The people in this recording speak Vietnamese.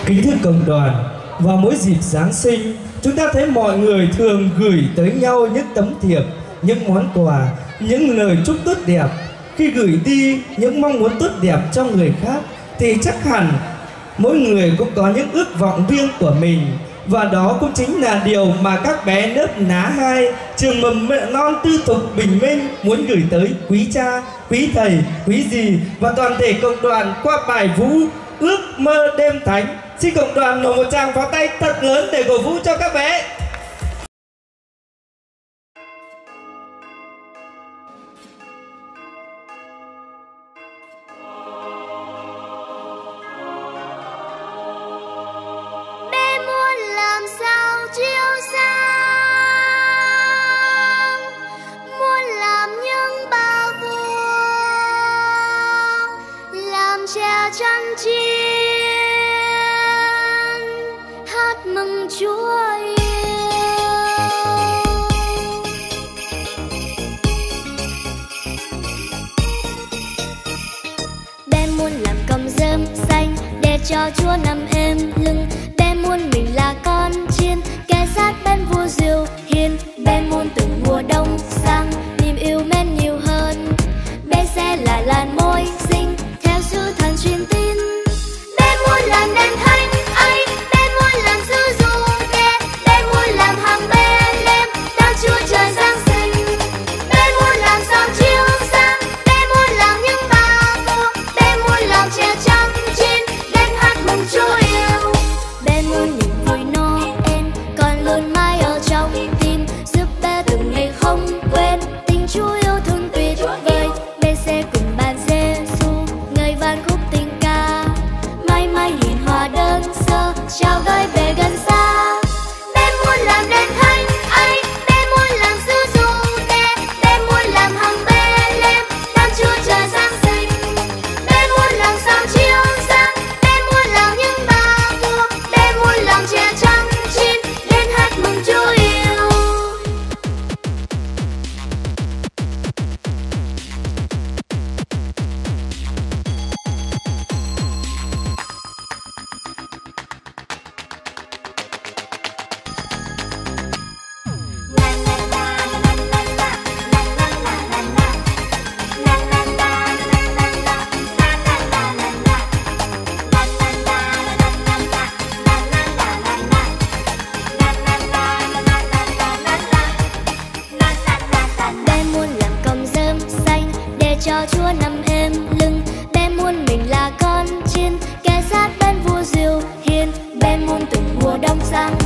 Kính thưa cộng đoàn, vào mỗi dịp Giáng sinh, chúng ta thấy mọi người thường gửi tới nhau những tấm thiệp, những món quà, những lời chúc tốt đẹp. Khi gửi đi những mong muốn tốt đẹp cho người khác thì chắc hẳn mỗi người cũng có những ước vọng riêng của mình. Và đó cũng chính là điều mà các bé lớp Ná 2 trường mầm non tư thục Bình Minh muốn gửi tới quý cha, quý thầy, quý dì và toàn thể cộng đoàn qua bài vũ Ước mơ đêm thánh. Xin cộng đoàn nổ một tràng pháo tay thật lớn để cổ vũ cho các bé. Chăn chiên hát mừng Chúa yêu. Bé muốn làm cầm rơm xanh để cho Chúa nằm êm lưng. Bé muốn mình là con chiên kẻ sát bên vua diều hiền. Bé muốn từng mùa đông sang niềm yêu mến nhiều hơn. Bé sẽ là làn môi xinh theo sứ thần truyền tin. Bé muốn làm đèn thánh ấy, bé muốn làm sứ dù nghe, bé muốn làm hàng Bê-lêm đón Chúa trời Giáng sinh. Bé muốn làm sao chiếu sáng, bé muốn làm những bà vua, bé muốn làm trẻ chăm chín đến hát mừng Chúa yêu. Bé muốn niềm vui Noel còn luôn mãi ở trong tim, giúp bé từng ngày không quên tình Chúa yêu thương tuyệt vời. Bé sẽ cùng bạn Giê-xu ngợi vang khúc tình ca, mãi mãi hiền hòa đơn sơ chào đón về gần xa. Bé muốn làm đèn thánh ấy, bé muốn làm sứ dù nghe, bé muốn làm hàng Bê-lêm đón Chúa trời Giáng sinh. Bé muốn làm sao chiếu sáng, bé muốn làm những bà vua, bé muốn làm trẻ chăm chín đến hát mừng Chúa yêu. Bé muốn làm cầm rơm xanh để cho Chúa nằm êm lưng. Bé muốn mình là con chiên kẻ sát bên vua diều hiền. Bé muốn từng mùa đông sang